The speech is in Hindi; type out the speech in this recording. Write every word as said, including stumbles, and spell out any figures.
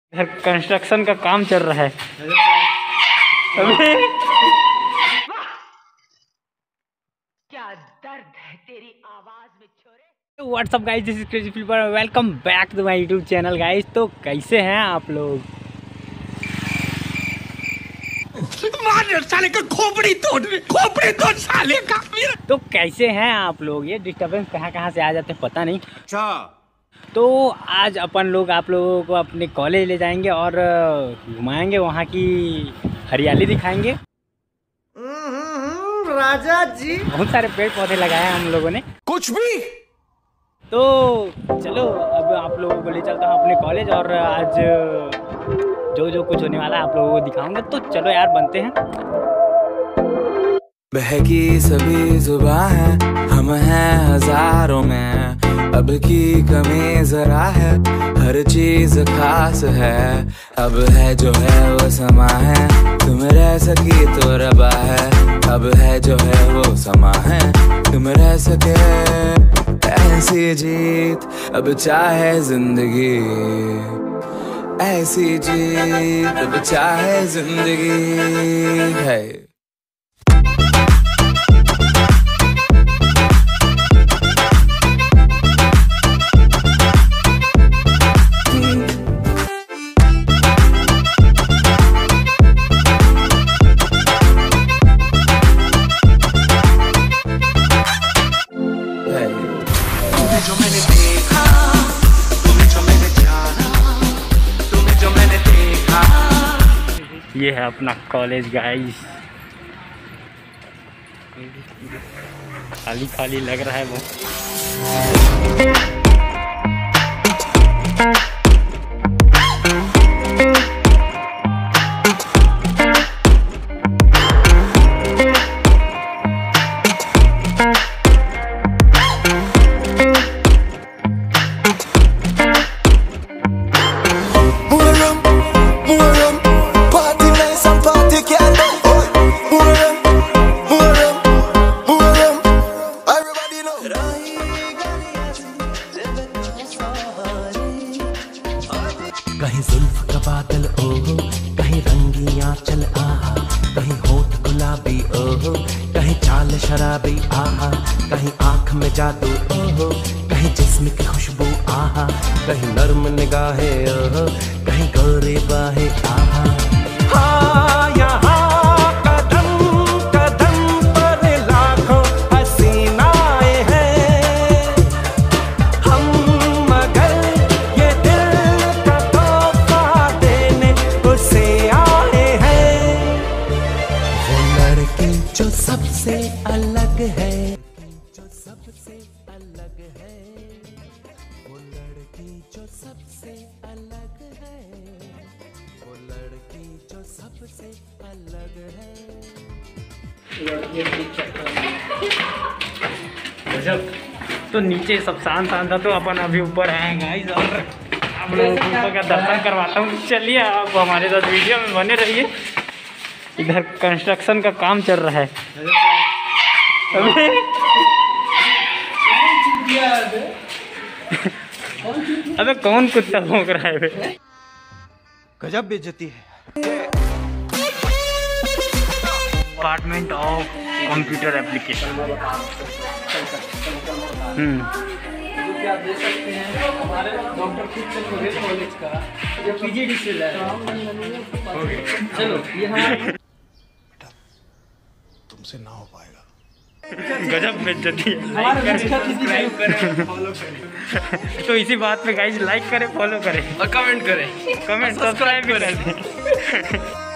इधर कंस्ट्रक्शन का काम चल रहा है। अबे क्या दर्द है तेरी आवाज में छोरे। What's up guys, this is Crazy Flipper, welcome back to my YouTube channel guys. तो कैसे हैं आप लोग? साले का खोपड़ी तोड़ खोपड़ी तोड़ साले का। तो कैसे हैं आप लोग? ये डिस्टर्बेंस कहाँ कहाँ से आ जाते हैं पता नहीं। अच्छा, तो आज अपन लोग आप लोगों को अपने कॉलेज ले जाएंगे और घुमाएंगे, वहाँ की हरियाली दिखाएंगे। राजा जी बहुत सारे पेड़ पौधे लगाए हैं हम लोगों ने। कुछ भी। तो चलो अब आप लोगों को ले चलता हूँ अपने कॉलेज, और आज जो जो कुछ होने वाला है आप लोगों को दिखाऊंगा। तो चलो यार, बनते हैं। बहकी सभी जुबां है, हम हैं हजारों में, अब की कमी जरा है, हर चीज खास है। अब है जो है वो समा है, तुम रह सकी तो रबा है। अब है जो है वो समा है, तुम रह सके ऐसी जीत। अब चाहे जिंदगी ऐसी जीत, अब चाहे जिंदगी है। जो मैंने देखा, तुम्हें जो मैंने जाना, तुम्हें जो मैंने देखा। ये है अपना कॉलेज गाइस। खाली खाली लग रहा है वो। कहीं जुल्फ का बादल ओहो, कहीं रंगियां चल आहा, कहीं होठ गुलाबी ओहो, कहीं चाल शराबी आहा, कहीं आंख में जादू ओहो, कहीं जिस्म की खुशबू आहा, कहीं नर्म निगाहें ओहो, कहीं गोरे बाहें आहा। हाँ यहाँ जो सबसे अलग है, जो सबसे अलग है, वो लड़की जो सबसे अलग है, वो लड़की जो सबसे अलग है। तो नीचे सब शांत शांत था, तो अपन अभी ऊपर आए गाइस, और आप लोगों को ऊपर का दर्शन करवाता हूँ। चलिए आप हमारे साथ वीडियो में बने रहिए। इधर कंस्ट्रक्शन का काम चल रहा है। अबे अबे कौन कुत्ता भौंक रहा है बे? गजब बेइज्जती है। Department of computer application. हम्म क्या दे सकते हैं हमारे डॉक्टर खुद से कॉलेज का जो पीजीडी से है। चलो यहाँ तुमसे ना हो पाएगा। गजब बेइज्जती है। तो इसी बात पे गाइस लाइक करें, फॉलो करें और कमेंट करें, कमेंट सब्सक्राइब भी करें।